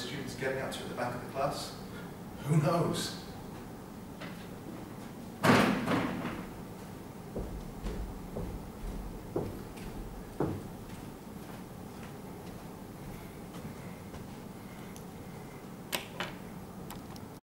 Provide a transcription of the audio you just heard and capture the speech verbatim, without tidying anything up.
students getting up to at the back of the class? Who knows?